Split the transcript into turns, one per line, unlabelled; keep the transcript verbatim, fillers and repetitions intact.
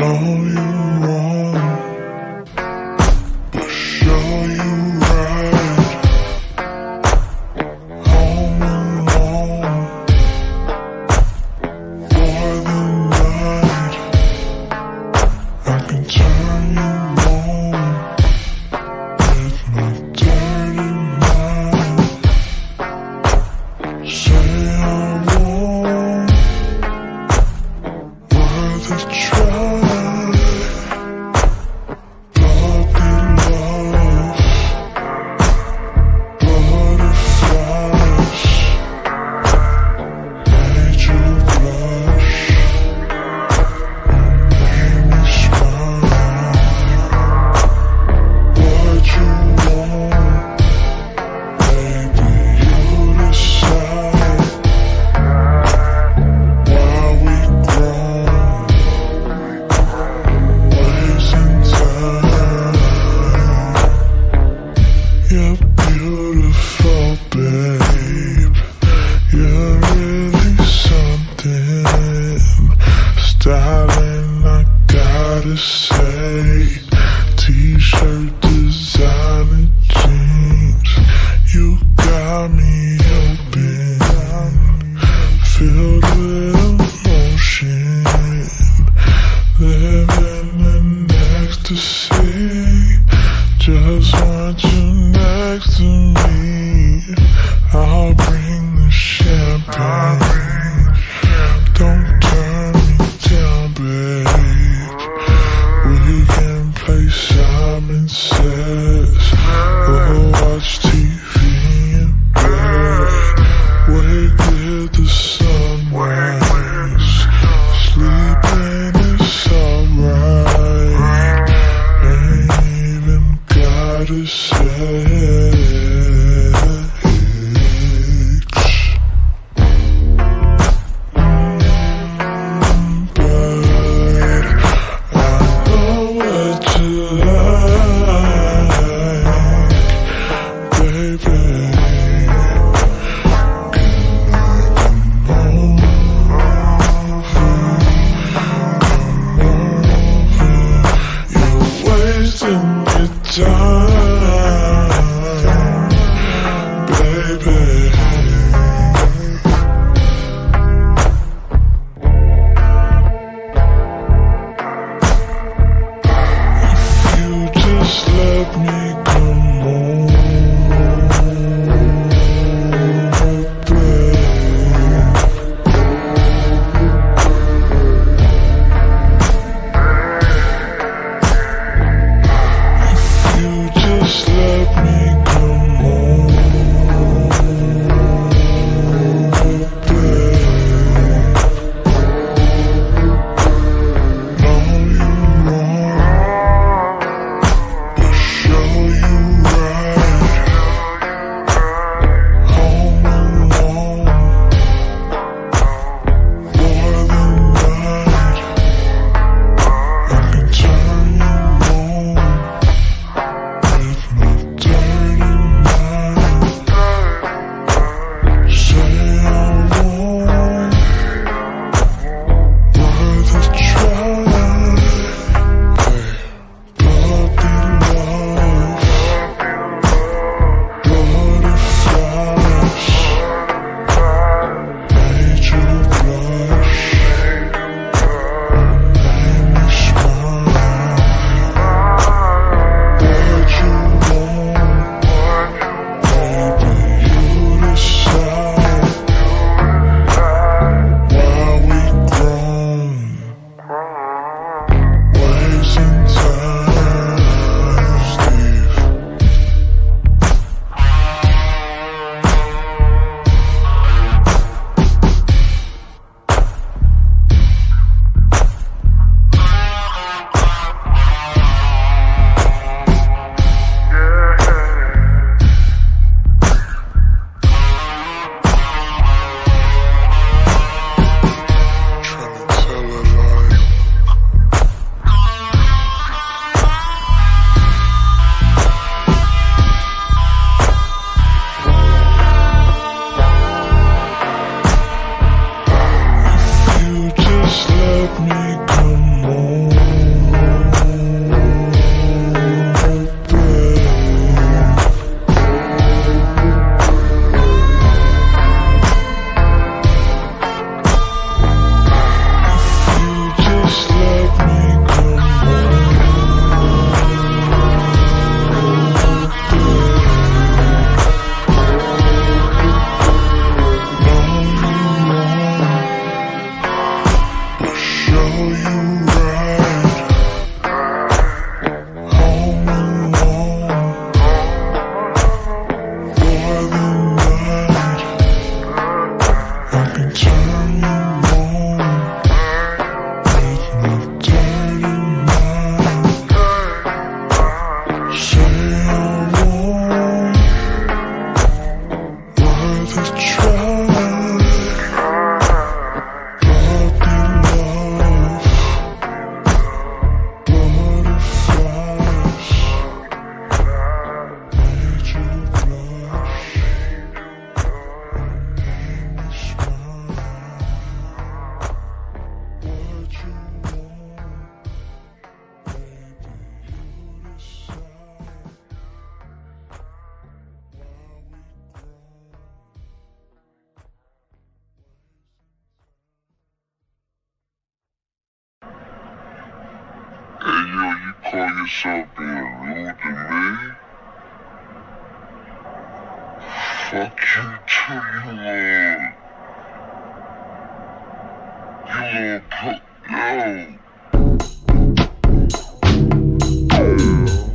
know you wrong, but show you right. Home alone for the night. I can turn you on with my dirty mind. Say I won't, worth a try. Puppy love, butterflies, made you blush, made me smile. What you want, baby, you decide. While we grown, wasting time. You're beautiful, babe. You're really something. Styling, I gotta say. T-shirt, designer jeans. You got me open, filled with emotion, living in ecstasy. Just want you next to me. I'll bring the champagne. Don't turn me down, babe. We can play Simon Says. you want, baby, you decide. While we grow, hey yo, you call yourself being rude to me? Fuck you too, you little, you little punk, yo.